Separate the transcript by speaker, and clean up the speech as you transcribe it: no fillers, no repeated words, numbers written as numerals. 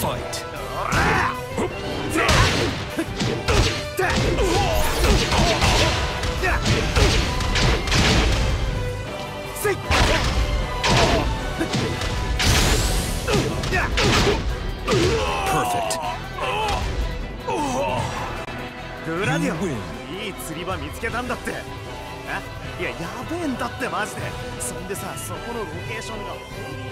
Speaker 1: Fight. Perfect.
Speaker 2: グラディオ、いい釣り場見つけたんだって。いや、やべえんだってマジで。そんでさ、そこのロケーションが